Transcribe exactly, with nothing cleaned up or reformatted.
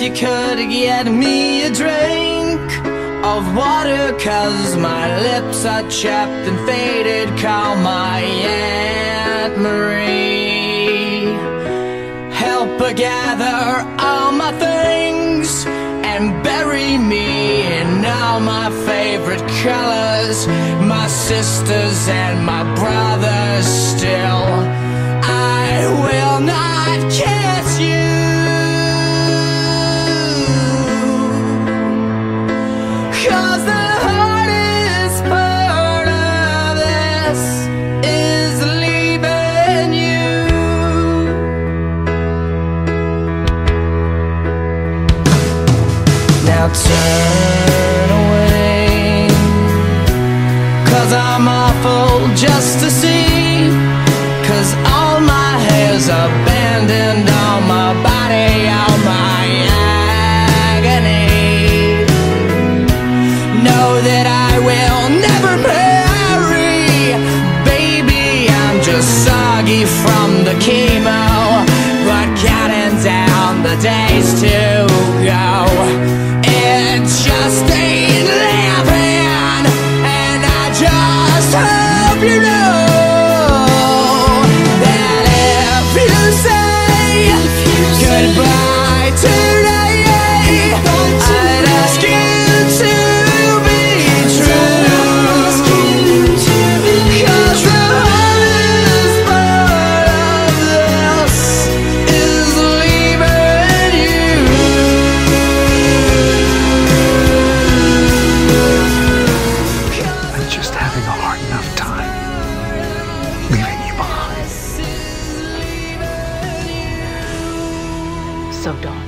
you could get me a drink of water, 'cause my lips are chapped and faded. Call my Aunt Marie. Help her gather all my things and bury me in all my favorite colors. My sisters and my brothers still, I will not kiss you, 'cause the hardest part of this is leaving you. Now turn away, 'cause I'm awful just to see, 'cause all my hair's abandoned on my body, all my agony. Know that I will never marry, baby, I'm just soggy from the chemo, but counting down the days to go. It just ain't living, and I just hope you know that if you say goodbye today, I'd ask you to be true, 'cause the hardest part of this is leaving you. I'm just having a hard enough time leaving you behind. So don't.